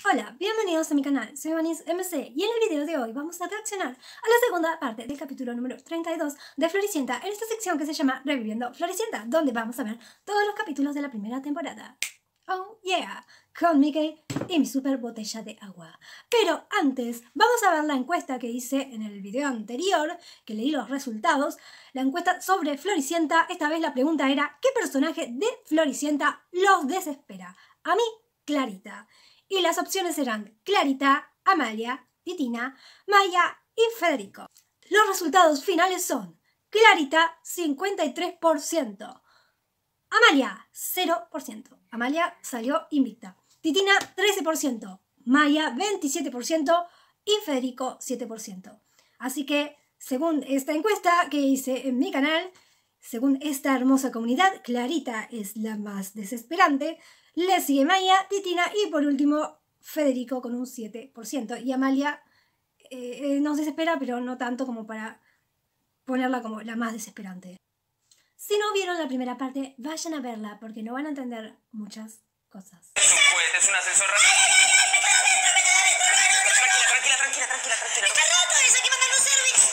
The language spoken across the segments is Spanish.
Hola, bienvenidos a mi canal, soy Vanis MC y en el video de hoy vamos a reaccionar a la segunda parte del capítulo número 32 de Floricienta en esta sección que se llama Reviviendo Floricienta, donde vamos a ver todos los capítulos de la primera temporada. Oh yeah, con Mickey y mi super botella de agua. Pero antes, vamos a ver la encuesta que hice en el video anterior, que leí los resultados, la encuesta sobre Floricienta. Esta vez la pregunta era, ¿qué personaje de Floricienta los desespera? A mí, Clarita. Y las opciones eran Clarita, Amalia, Titina, Maya y Federico. Los resultados finales son Clarita 53%, Amalia 0%. Amalia salió invicta. Titina 13%, Maya 27% y Federico 7%. Así que, según esta encuesta que hice en mi canal, según esta hermosa comunidad, Clarita es la más desesperante. Le sigue Maya, Titina y por último Federico con un 7%. Y Amalia nos desespera, pero no tanto como para ponerla como la más desesperante. Si no vieron la primera parte, vayan a verla porque no van a entender muchas cosas. Es un cohete, es un ascensor. Tranquila. ¡Está roto! ¡Esa que manda los service!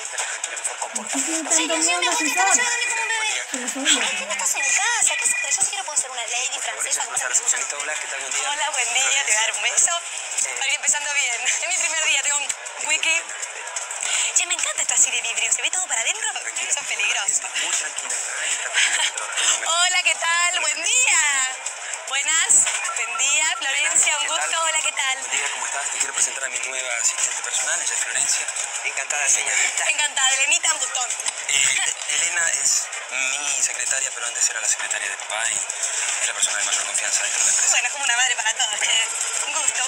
Sí, yo mi amor, me está ayudando como un bebé. ascensor. Ay, que no estás en casa. ¿Qué se cree? Yo sí quiero poder ser una lady francesa. Hola, ¿qué tal? Buen día. Hola, buen día. Te voy a dar un beso. Para ir empezando bien. Es mi primer día. Tengo un wiki. Che, me encanta esta serie de vidrio. ¿Se ve todo para adentro? Eso es peligroso. Muy tranquila. Hola, ¿qué tal? Buen día. Buenas. Buen día, Florencia. Un gusto. Hola, ¿qué tal? Buen día, ¿cómo estás? Te quiero presentar a mi nueva asistente personal, ella es Florencia. Encantada, señorita. Encantada. Elenita Ambutón. Elena es mi secretaria, pero antes era la secretaria de papá y es la persona de mayor confianza dentro de la empresa. Bueno, es como una madre para todos, che. Un gusto.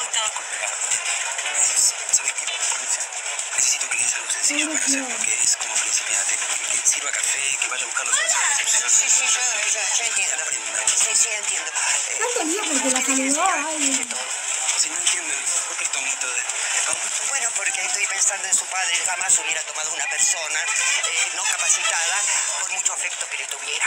¿Sabes qué, Florencia? Necesito que le des algo sencillo para hacer porque es como principiante. Que sirva café, que vaya a buscar los servicios de recepción. Sí, yo entiendo. Sí, entiendo. No entendía porque la saludó. Ay. Si no entiendo, ¿por qué el tomito de tomito? Bueno, porque estoy pensando en su padre. Jamás hubiera tomado una persona no capacitada por mucho afecto que le tuviera.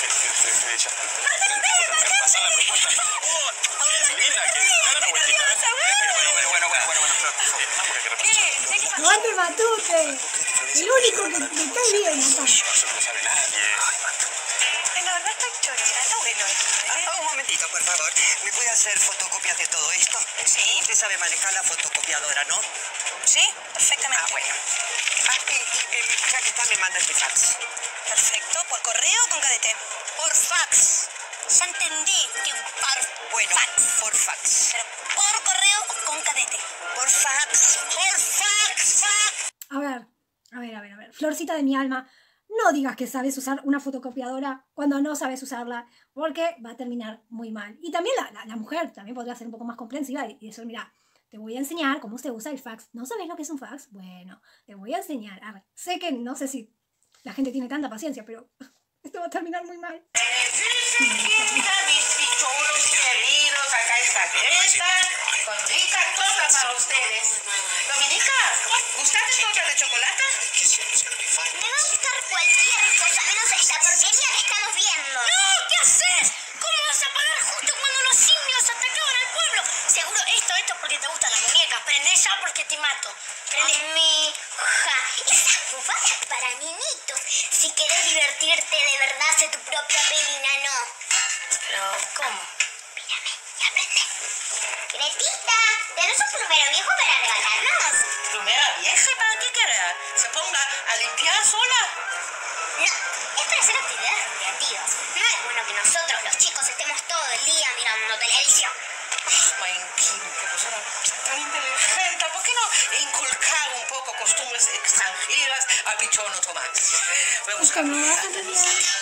Pasar la propuesta. Linda, que dale una vueltita. Bueno, Flor, por favor. Vamos que repasar. ¡Aguante Matute! El único que me cae bien acá. Eso no lo sabe nadie. La verdad estoy chorera, está bueno esto. Un momentito, por favor. ¿Me puede hacer fotocopias de todo esto? Sí. Usted sabe manejar la fotocopiadora, ¿no? Sí, perfectamente. Bueno. Ya que está, me manda este fax. Perfecto. ¿Por correo o con cadete? Por fax. Ya entendí que Bueno, fax. por fax. Pero por correo o con cadete. Por fax. Por fax. A ver. Florcita de mi alma, no digas que sabes usar una fotocopiadora cuando no sabes usarla, porque va a terminar muy mal. Y también la mujer también podría ser un poco más comprensiva y decir, mira, te voy a enseñar cómo se usa el fax. ¿No sabes lo que es un fax? Bueno, te voy a enseñar. A ver, sé que no sé si la gente tiene tanta paciencia, pero esto va a terminar muy mal. Mis pichulos queridos, acá está Greta, con ricas tortas para ustedes. Dominica, ¿gustaste tortas de chocolate? Me va a gustar cualquier cosa menos esta porquería que estamos viendo. ¡No! ¿Qué haces? ¿Cómo vas a pagar justo cuando los simios atacaban al pueblo? Seguro esto porque te gustan las muñecas. Prende ya porque te mato. Prende. Mija, esas bobadas para niñitos. Si querés divertirte de verdad, haz tu propia pelina, no. Pero, ¿cómo? Mírame y aprende. Gretita, ¿tenés un plumero viejo para regalarnos? ¿Plumera vieja? ¿Para qué querés? ¿Se ponga a limpiar sola? No, es para hacer actividades recreativas. No es bueno que nosotros, los chicos, estemos todo el día mirando televisión. Qué persona tan inteligente. ¿Por qué no inculcar un poco costumbres extranjeras a Pichono Tomás? Voy a Es que buscar. no va a entender.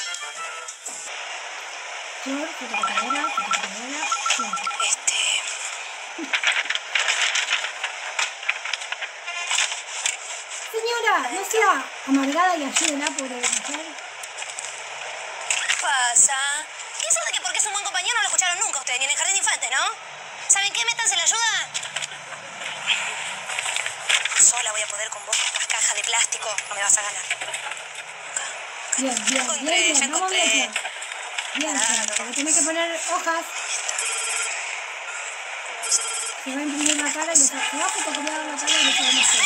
Flor, fotocopiadora, Flor. Señora, no sea amargada y ayúdela, pobre mujer. ¿Qué pasa? Piensan que porque es un buen compañero no lo escucharon nunca ustedes, ni en el jardín de infantes, ¿no? ¿Saben qué? Métanse la ayuda. Sola voy a poder con vos, estas cajas de plástico. No me vas a ganar. Bien. Ya encontré. Bien, pero tenés que poner hojas. Se va a imprimir la cara y se va a fotocopiar la cara y le va a mostrar.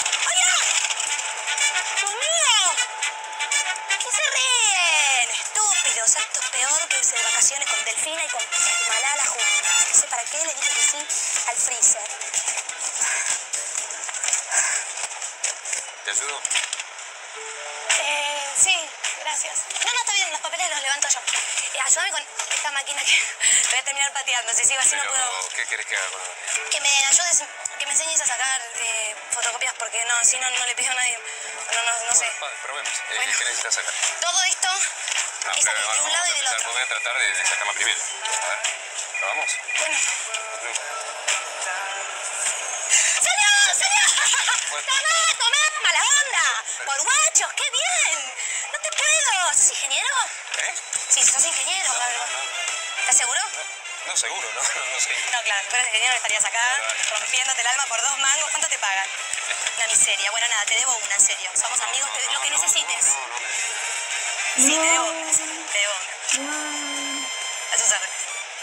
¡Dios mío! ¿Qué se ríen? Estúpidos, esto es peor que irse de vacaciones con Delfina y con Malala juntas. No sé para qué le dije que sí al freezer. ¿Te ayudo? Sí, gracias. No, está bien, los papeles los levanto yo. Ayúdame con esta máquina que voy a terminar pateando. Si sigo así no puedo... ¿Qué querés que haga con la máquina? Que me ayudes, que me enseñes a sacar fotocopias porque no, si no, no le pido a nadie. No sé. Vale, probemos. Bueno. ¿Qué necesitas sacar? Todo esto No, es pero de un lado y del otro. Voy a tratar de sacarla primero. A ver, ¿probamos? Bueno. No. ¡Señor! ¡Tomá! ¡Mala onda! ¡Por guachos! ¡Qué bien! ¡No te puedo! ¿Sos ingeniero? ¿Eh? Sí, sos ingeniero. ¿Estás seguro? No, seguro, no sé. No, claro, si fueras ingeniero estarías acá rompiéndote el alma por 2 mangos. ¿Cuánto te pagan? Una miseria. Bueno, nada, te debo una, en serio. Somos amigos, lo que necesites. Sí, te debo una. Te debo una. A sus órdenes.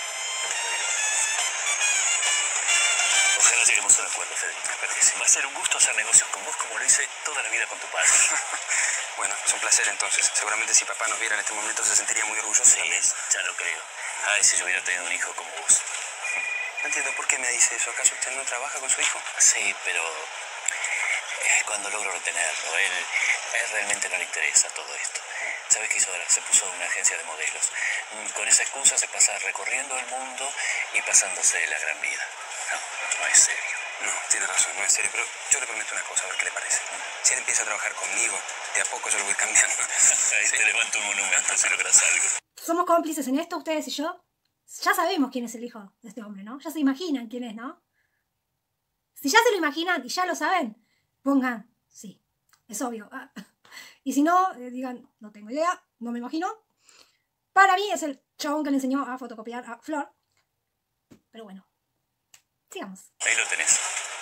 Ojalá lleguemos a un acuerdo, Federico. Va a ser un gusto hacer negocios con vos como lo hice toda la vida con tu padre. Bueno, es un placer entonces. Seguramente si papá nos viera en este momento se sentiría muy orgulloso también. Ya lo creo. Ay, si yo hubiera tenido un hijo como vos. No entiendo por qué me dice eso. ¿Acaso usted no trabaja con su hijo? Sí, pero cuando logro retenerlo, él realmente no le interesa todo esto. ¿Sabes qué hizo ahora? Se puso en una agencia de modelos. Con esa excusa se pasa recorriendo el mundo y pasándose la gran vida. No es serio. No, tiene razón, no es serio. Pero yo le prometo una cosa, a ver qué le parece. Si él empieza a trabajar conmigo, de a poco yo lo voy cambiando. Ahí ¿sí? Te levanto un monumento si logras algo. Somos cómplices en esto, ustedes y yo. Ya sabemos quién es el hijo de este hombre, ¿no? Ya se imaginan quién es, ¿no? Si ya se lo imaginan y ya lo saben, pongan sí. Es obvio. Y si no, digan, no tengo idea, no me imagino. Para mí es el chabón que le enseñó a fotocopiar a Flor. Pero bueno, sigamos. Ahí lo tenés.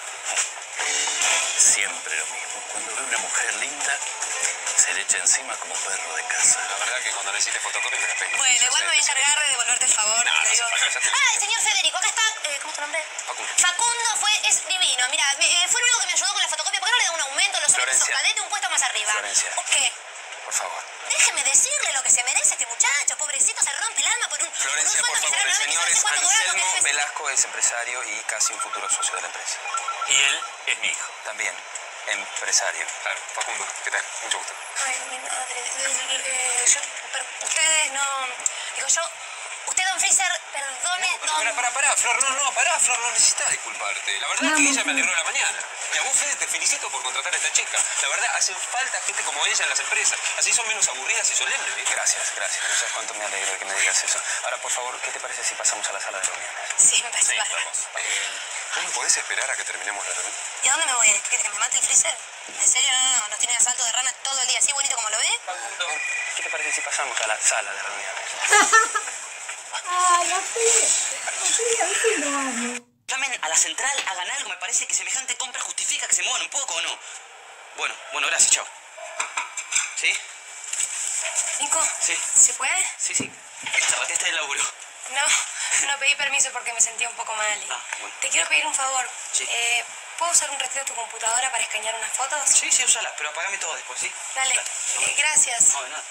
Siempre lo mismo. Cuando ve una mujer linda, se le echa encima como perro de casa. La verdad que cuando necesites fotocopias me la pedís. Bueno, igual me voy a encargar de devolverte el favor. No, te digo. no, Señor Federico, acá está. ¿Cómo es tu nombre? Facundo. Facundo es divino. Mira, fue el único que me ayudó con la fotocopia. ¿Por qué no le da un aumento? Los otros cadete un puesto más arriba. Florencia. ¿O qué? Por favor. Déjeme decirle lo que se merece este muchacho. Pobrecito, se rompe el alma por un Florencia, por favor, el señor es Anselmo Velasco, es empresario y casi un futuro socio de la empresa. Y él es mi hijo. También empresario. Claro, Facundo, ¿qué tal? Mucho gusto. Ay, mi madre. Pero ustedes no... Digo yo... Usted, don Freezer, perdone... Pará, Flor, Flor, no necesitas disculparte. La verdad es que ella me alegró la mañana. Y a vos, Fede, te felicito por contratar a esta chica. La verdad, hace falta gente como ella en las empresas. Así son menos aburridas y solemnes, ¿eh? Gracias. No sabes cuánto me alegro de que me digas eso. Ahora, por favor, ¿qué te parece si pasamos a la sala de reuniones? Sí, me parece bárbaro. Vamos. ¿Cómo podés esperar a que terminemos la reunión? ¿Y a dónde me voy? ¿Quieres que me mate el Freezer? ¿En serio? No. Nos tiene de asalto de rana todo el día. ¿Así bonito como lo ve? ¿Qué te parece si pasamos a la sala de reuniones? Ay, así, a veces lo amo. Llamen a la central, hagan algo. Me parece que semejante compra justifica que se muevan un poco, ¿o no? Bueno, gracias, chao. ¿Sí? ¿Nico? Sí. ¿Se puede? Sí. Zapateaste del laburo. No pedí permiso porque me sentía un poco mal. Bueno. Te quiero pedir un favor. Sí. ¿Puedo usar un ratito tu computadora para escanear unas fotos? Sí, usalas, pero apagame todo después, ¿sí? Dale. Gracias. No, de nada.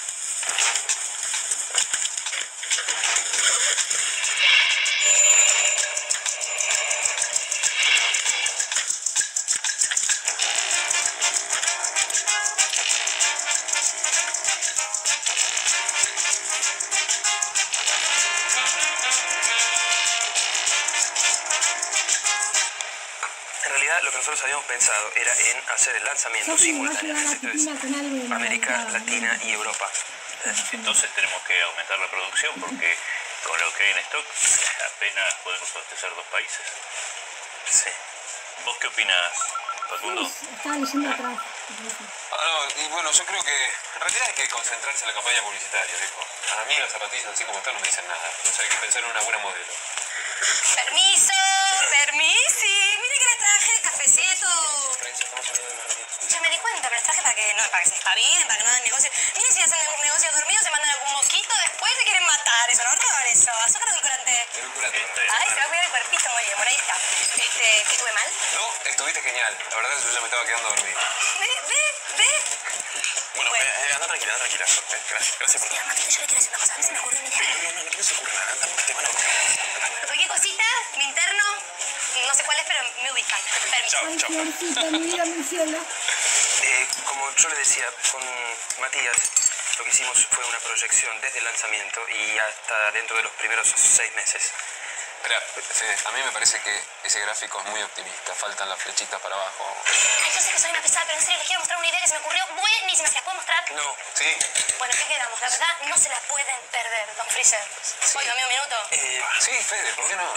En realidad, lo que nosotros habíamos pensado era en hacer el lanzamiento simultáneo en Argentina con algo de América Latina y Europa. Entonces tenemos que aumentar la producción porque con lo que hay en stock apenas podemos abastecer 2 países. Sí. ¿Vos qué opinás, Facundo? Estaba leyendo atrás. Y bueno, yo creo que en realidad hay que concentrarse en la campaña publicitaria, viejo. A mí las zapatillas así como están no me dicen nada. O sea, hay que pensar en una buena modelo. Permiso. Mire que le traje café cafecito. Florencia, estamos hablando de Margarita. Ya me di cuenta, pero los traje para que se espabiden, para que no hagan negocio. Miren, si hacen negocios dormidos, se mandan algún mosquito, después se quieren matar. Es un horror eso. Azúcar edulcorante. Edulcorante. Ay, se va a cuidar el cuerpito, muy bien, por ahí está. ¿Que estuve mal? No, estuviste genial. La verdad es que yo ya me estaba quedando dormido. Ve. Bueno, anda tranquila, anda tranquila. Gracias por todo. Mira, Matito, yo le quiero decir una cosa. A mí se me ocurrió una idea. No se ocurre nada. Anda, te van a buscar. Cualquier cosita, mi interno, no sé cuál es, pero me ubican. Permiso. Ay, Florcita, mi vida, mi cielo. Como yo le decía, con Matías, lo que hicimos fue una proyección desde el lanzamiento y hasta dentro de los primeros 6 meses. Espera, Fede, a mí me parece que ese gráfico es muy optimista. Faltan las flechitas para abajo. Ay, yo sé que soy una pesada, pero en serio les quiero mostrar una idea que se me ocurrió buenísima. ¿Se las puedo mostrar? No. Sí. Bueno, ¿qué quedamos? La verdad, no se la pueden perder, don Freezer. Oye, dame un minuto. Sí, Fede, ¿por qué no?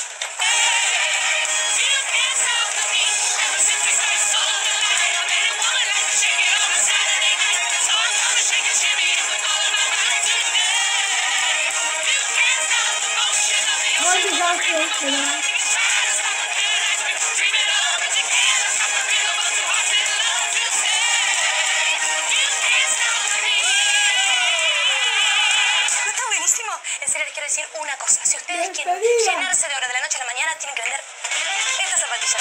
Ay, desastre, pero... ¿No está buenísimo? En serio, les quiero decir una cosa. Si ustedes quieren Despedida. llenarse de oro de la noche a la mañana, tienen que vender esta zapatilla.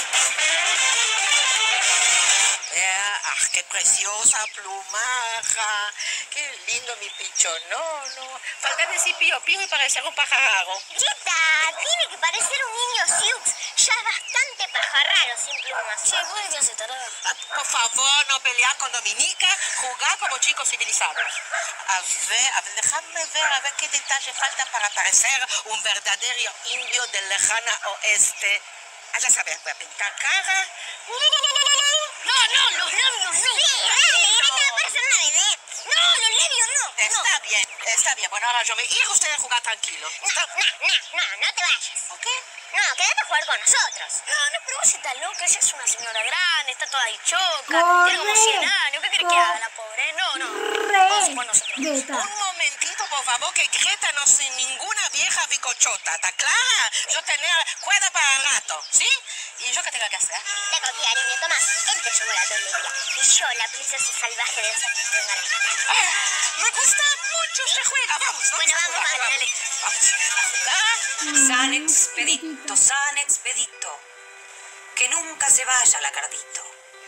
Qué preciosa plumaja. Qué lindo mi pichonono. Falta decir pío pío y parecer un pajarrago. Chita, tiene que parecer un niño Sioux. Ya es bastante pajarraro sin plumas. Che, ¿vos de qué haces, tarada? Por favor, no pelear con Dominica. Jugar como chicos civilizados. A ver, déjame ver a ver qué detalle falta para parecer un verdadero indio del lejano oeste. Ya sabes, voy a pintar cara. No, los labios no. Sí, dale, vete a parecer una bebé. No, los labios no. Está bien, está bien. Bueno, ahora yo me iré ustedes a jugar tranquilo. No te vayas. ¿Por qué? No, quédate a jugar con nosotros. No, pero vos estás loca. Ella es una señora grande, está toda dichoca. Corre. Tiene como 100 años. ¿Qué querés que haga la pobre? No. Vamos con nosotros. Greta. Un momentito, por favor, que Greta no es ninguna vieja bicochota, ¿está clara? Yo tenía cuerda para el rato, ¿sí? ¿Y yo qué tengo que hacer? Te copiaré, mi Tomás. Él te llevó la tontería. Y yo, la princesa salvaje del Santo Me gusta mucho este juego. Vamos, Bueno, vamos, dale. Vamos a jugar. San Expedito, San Expedito, que nunca se vaya lacardito.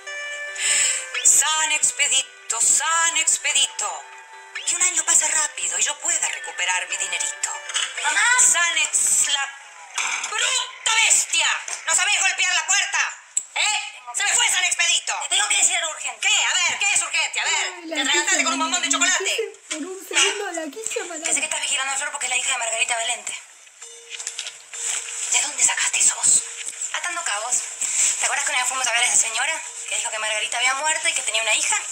San Expedito, San Expedito, que un año pase rápido y yo pueda recuperar mi dinerito. Mamá. San Exla... ¡Bruta bestia! ¿No sabés golpear la puerta? ¡Se me fue San Expedito! Te tengo que decir algo urgente. ¿Qué? A ver, ¿qué es urgente? A ver, Ay, te atragantaste con un bombón de chocolate. Por un segundo la quise matar. Que sé que estás vigilando a Flor porque es la hija de Margarita Valente. ¿De dónde sacaste eso vos? Atando cabos. ¿Te acuerdas que una vez fuimos a ver a esa señora? Que dijo que Margarita había muerto y que tenía una hija.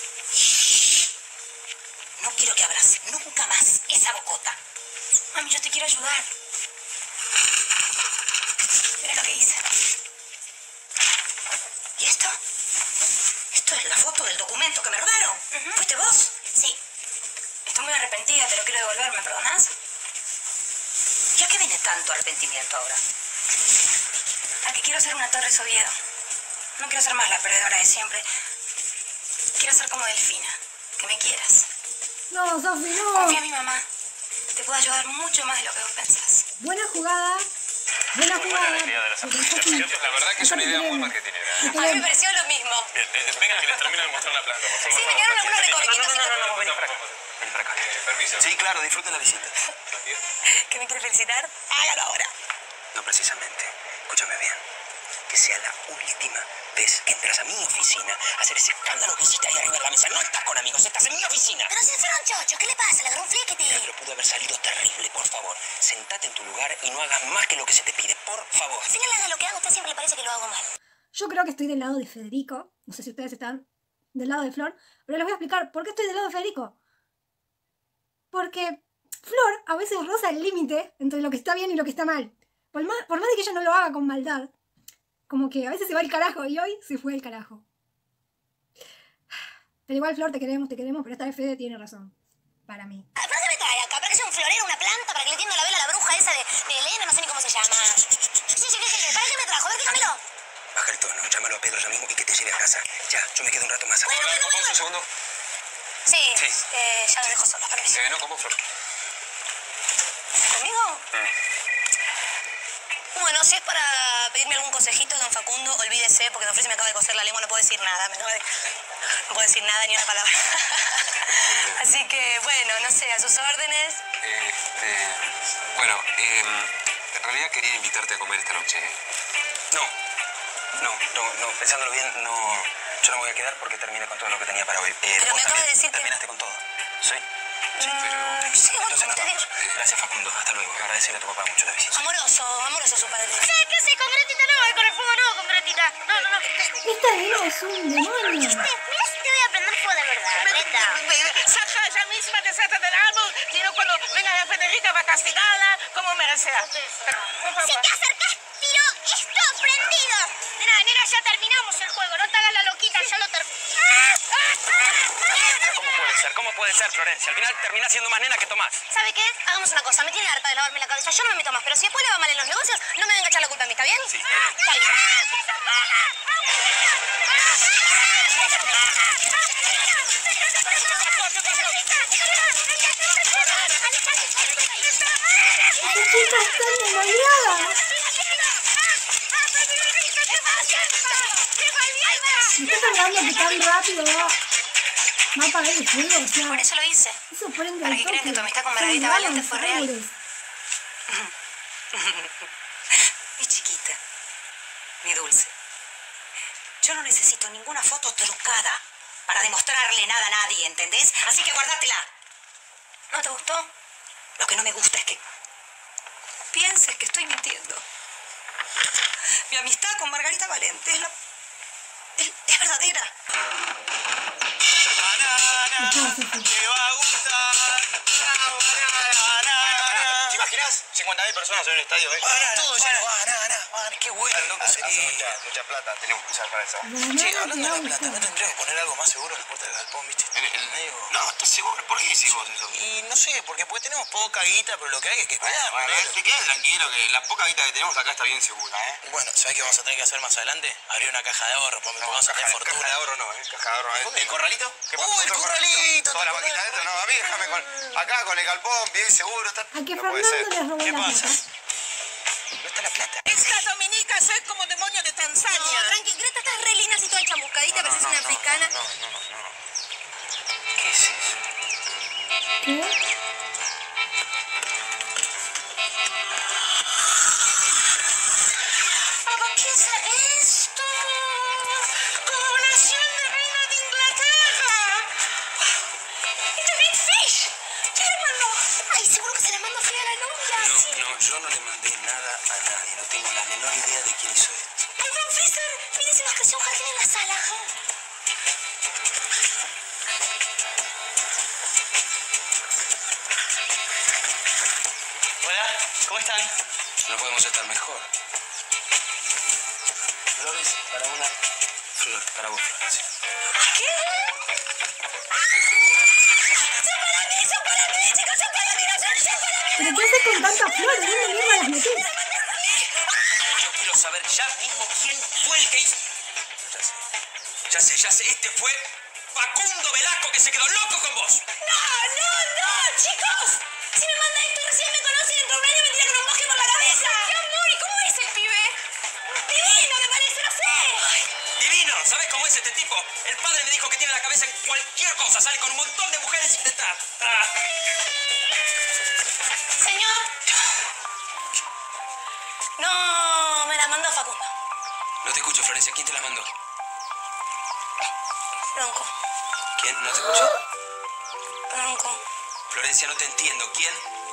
No quiero que abras nunca más esa bocota. Mami, yo te quiero ayudar. Mira lo que hice. ¿Y esto? Esto es la foto del documento que me robaron. ¿Fuiste vos? Sí. Estoy muy arrepentida, te lo quiero devolver, ¿me perdonás? ¿Y a qué viene tanto arrepentimiento ahora? A que quiero ser una Torre Oviedo. No quiero ser más la perdedora de siempre. Quiero ser como Delfina. Que me quieras. No, Sofi, no. Confía en mi mamá. Te puedo ayudar mucho más de lo que vos pensás. Buena jugada. Buena jugada. La verdad que es una idea muy marketinera. A mí me pareció lo mismo. Bien, vengan que les termino de mostrar la planta, por favor. Sí, me quedaron algunos recorriditos. No, vení para acá. Vení para acá. Permiso. Sí, claro, disfruten la visita. ¿Que me quieres felicitar? Hágalo ahora. No precisamente. Escúchame bien. Que sea la última vez que entras a mi oficina a hacer ese escándalo que hiciste ahí arriba de la mesa. No estás con amigos, estás en mi oficina. Pero si fueron chochos, ¿qué le pasa? Le agarró un flequete. Pero pudo haber salido terrible, por favor. Sentate en tu lugar y no hagas más que lo que se te pide, por favor. Al final haga lo que hago, a usted siempre le parece que lo hago mal. Yo creo que estoy del lado de Federico. No sé si ustedes están del lado de Flor. Pero les voy a explicar por qué estoy del lado de Federico. Porque Flor a veces roza el límite entre lo que está bien y lo que está mal. Por más de que ella no lo haga con maldad, como que a veces se va al carajo, y hoy se fue al carajo. Pero igual, Flor, te queremos, pero esta vez Fede tiene razón. Para mí. ¿Para qué me trae acá? ¿Para que sea un florero, una planta? ¿Para que le tienda la vela a la bruja esa de Elena? No sé ni cómo se llama. Sí, ¿para qué me trajo? A ver, dígamelo. Baja el tono, ya casa. Ya, yo me quedo un rato más. ¿Puedo hablar con vos un segundo? Sí, ya los dejo solos, permiso. No, con vos, Flor. ¿Conmigo? Bueno, si es para pedirme algún consejito, don Facundo, olvídese, porque don Fritz me acaba de coser la lengua, no puedo decir nada, no puedo decir nada ni una palabra. Así que, bueno, no sé, a sus órdenes. Bueno, en realidad quería invitarte a comer esta noche. No, pensándolo bien, no. Yo no me voy a quedar porque terminé con todo lo que tenía para hoy. Pero vos me acaba de decir que... terminaste con todo. ¿Sí? Sí, pero... Sí, bueno, Entonces como te digo. Gracias, Facundo. Hasta luego. Agradecerle a tu papá mucho la visita. Amoroso su padre. ¿Qué sé? Con Gretita no, con el fuego no, con Gretita. No. Esta nena es un demonio. Mira si te voy a prender fuego de verdad, Greta. Saca ella misma desata del árbol, si no cuando venga la Federica va castigada, como merecía. Si te acercas, tiro esto prendido. Nena, ya terminamos el juego. No te hagas la loquita, ya lo terminé. ¿Cómo puede ser, Florencia? Al final terminás siendo más nena que Tomás. ¿Sabe qué? Hagamos una cosa, me tiene harta de lavarme la cabeza, yo no me meto más, pero si después le va mal en los negocios, no me venga a echar la culpa a mí, ¿está bien? Sí. Está bien. Esta chica está endemoniada. Me está cargando que tan rápido va a apagar el fuego, o sea, Por eso lo hice. eso prende Para al que crean toque. que tu amistad con Se Margarita elevan Valente los fue real. árboles. Mi chiquita, mi dulce, yo no necesito ninguna foto trucada para demostrarle nada a nadie, ¿entendés? Así que guárdatela. ¿No te gustó? Lo que no me gusta es que pienses que estoy mintiendo. Mi amistad con Margarita Valente es verdadera. Te va a gustar. ¿Te imaginas? 50.000 personas en un estadio, todo lleno. Qué bueno, loco. Mucha plata tenemos que usar para eso. Che, hablando de la plata, ¿no tendría que poner algo más seguro en la puerta del galpón, viste? No, ¿estás seguro? ¿Por qué decís vos eso? Y no sé, porque tenemos poca guita, pero lo que hay es que esperar. Bueno, te quedas tranquilo que la poca guita que tenemos acá está bien segura, Bueno, ¿sabés qué vamos a tener que hacer más adelante? Abrir una caja de ahorro, porque vamos a tener fortuna. Caja de ahorro no, Caja de ahorro no. ¿El corralito? ¿Qué pasó? El corralito! Toda la vaquita dentro, no, a mí déjame acá con el galpón, bien seguro. A que No puede Fernando ser. le robó ¿Qué la pasa? plata. ¿No está la plata? Esta Dominica es como demonio de Tanzania. No, tranqui, Greta está re linda, así toda chamuscadita, pareces una africana. ¿Qué es eso? ¿Qué? ¿Qué es esto? Coronación de reina de Inglaterra. ¡It's a big fish! ¡Hermano! Ay, seguro que se la mando fea a la novia. Sí. No, yo no le mandé nada a nadie. No tengo la menor idea de quién hizo esto. Ay, don Freezer, mire, se nos creció un jardín en la sala. Hola, ¿cómo están? No podemos estar mejor. Flores para una flor, para vos, Florencia. ¿Qué? ¡Son para mí, chicos! ¡Son para mí! ¡Son para mí! ¿Pero qué hace con tanta flor? ¿Dónde mierda las metés? Yo quiero saber ya mismo quién fue el que hizo. Ya sé. Este fue Facundo Velasco, que se quedó loco con vos. ¡No, chicos! Si me manda esto, recién me conoce y dentro de un año me tira con un bosque por la cabeza. ¡Qué amor! ¿Y cómo es el pibe? Divino, me parece, no sé. Divino, ¿sabes cómo es este tipo? El padre me dijo que tiene la cabeza en cualquier cosa. Sale con un montón de mujeres y intenta. Señor. No, me la mandó Facundo. No te escucho, Florencia. ¿Quién te las mandó? Bronco. ¿Quién? ¿No te escucho? Bronco. Florencia, no te entiendo. ¿Quién?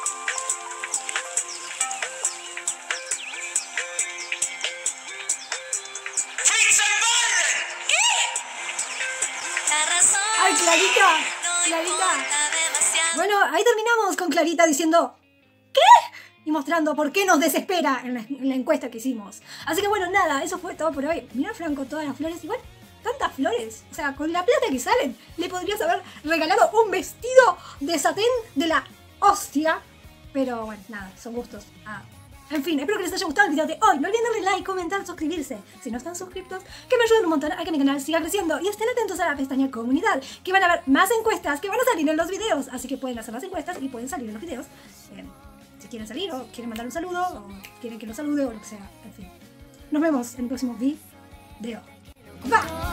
¡Ay, Clarita! ¡Clarita! Bueno, ahí terminamos con Clarita diciendo ¿qué? Y mostrando por qué nos desespera en la encuesta que hicimos. Así que bueno, nada, eso fue todo por hoy. Mirá, Franco, todas las flores. Igual, tantas flores. O sea, con la plata que salen, le podrías haber regalado un vestido de satén de la hostia. Pero bueno, nada, son gustos. En fin, espero que les haya gustado el video de hoy. No olviden darle like, comentar, suscribirse si no están suscritos, que me ayudan un montón a que mi canal siga creciendo. Y estén atentos a la pestaña comunidad, que van a ver más encuestas que van a salir en los videos. Así que pueden hacer las encuestas y pueden salir en los videos. Si quieren salir o quieren mandar un saludo o quieren que los salude o lo que sea. En fin. Nos vemos en el próximo video. Bye.